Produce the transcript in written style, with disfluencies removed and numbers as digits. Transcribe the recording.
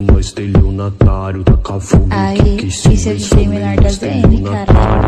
Nós estelionatário, taca fogo. Aí, isso é DJ menor da ZN, cara.